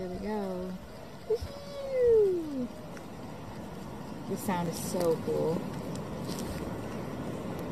There we go. Woo! This sound is so cool.